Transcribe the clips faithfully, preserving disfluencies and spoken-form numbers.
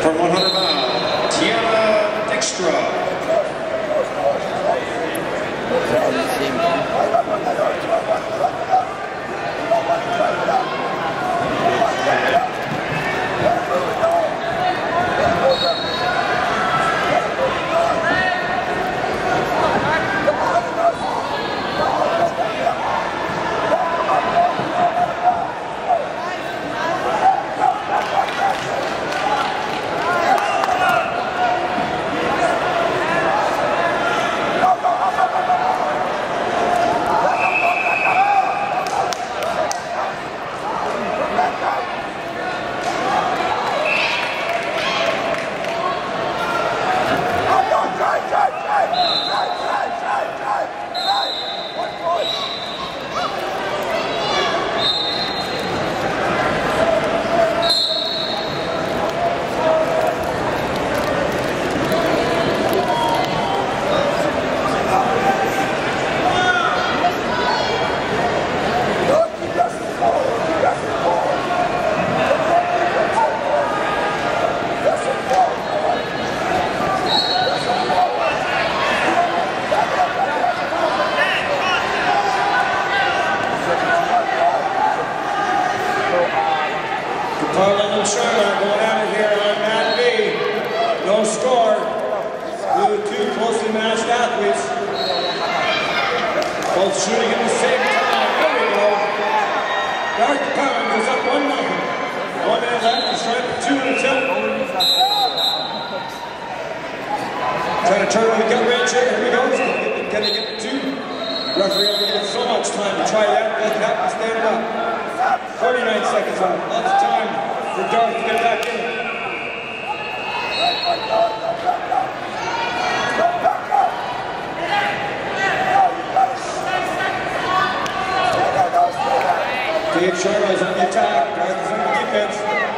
For one hundred pounds, Tiana Dykstra. Carlin and Sharma going at it here on mat B. No score. Due to two closely matched athletes. Both shooting at the same time. There we go. Dark Pound goes up one nothing. One man left. He's trying for two in a attempt. Trying to turn on the gut wrench here. Here we go. Can they get the two? Referee only given so much time to try that. Let that happen. Stand it up. forty-nine seconds on. Lots of time for Darth to get back in. Dave Sharma is on the attack. Darth is on the defense.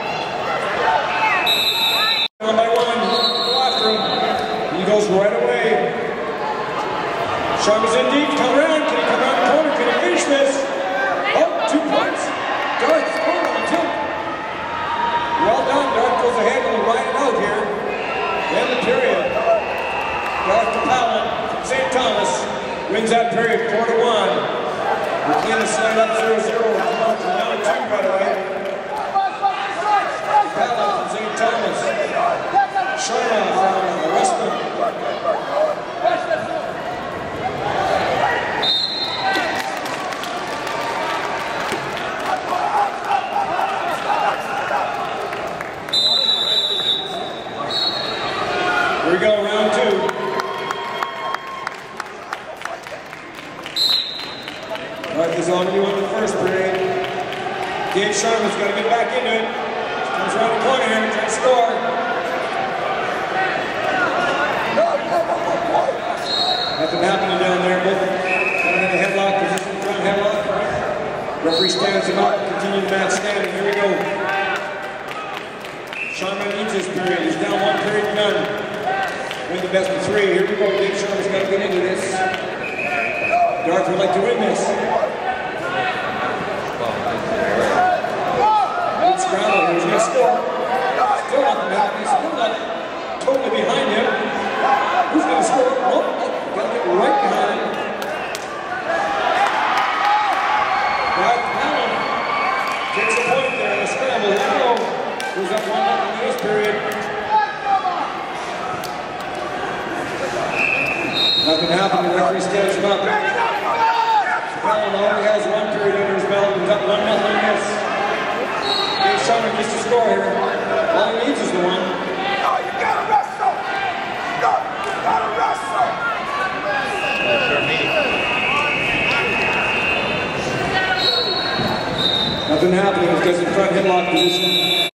One by one. Go after him. He goes right away. Sharma's in deep. Come around. Can he come around the corner? Can he finish this? Oh, two points. Darth is going on the tilt. Well done. Darth goes ahead and will ride it out here. End the period. Darth Capallan from Saint Thomas wins that period four to one. We're clean the slide up zero zero. Come on from down to two, by the way. Capallan from Saint Thomas. Sharma from Westman. Here we go, round two. Darth is on you in the first period. Dave Sharma's got to get back into it. Comes around the corner here, trying to score. Nothing happening down there. Both kind of in a headlock position, front headlock. Referee stands him up, continue the match standing. Here we go. Sharma needs his period. He's down one period to none. Win the best of three. Here we go. Dave Sharma's got to get into this. Darth would like to win this. Good scramble. He's going to score. Still nothing happening. Still not totally behind him. Who's going to score? Nope. Got to get right behind him. Darth Capallan takes a point there in the scramble. Here we go. Goes up one nothing in this period. Nothing happened, the referee stands him up. Capallan only has one period under his belt. He's up one nothing in this. Dave Sharma needs to score here. All he needs is the one. No, you gotta wrestle! No, you gotta wrestle! Nothing happening because in front headlock position.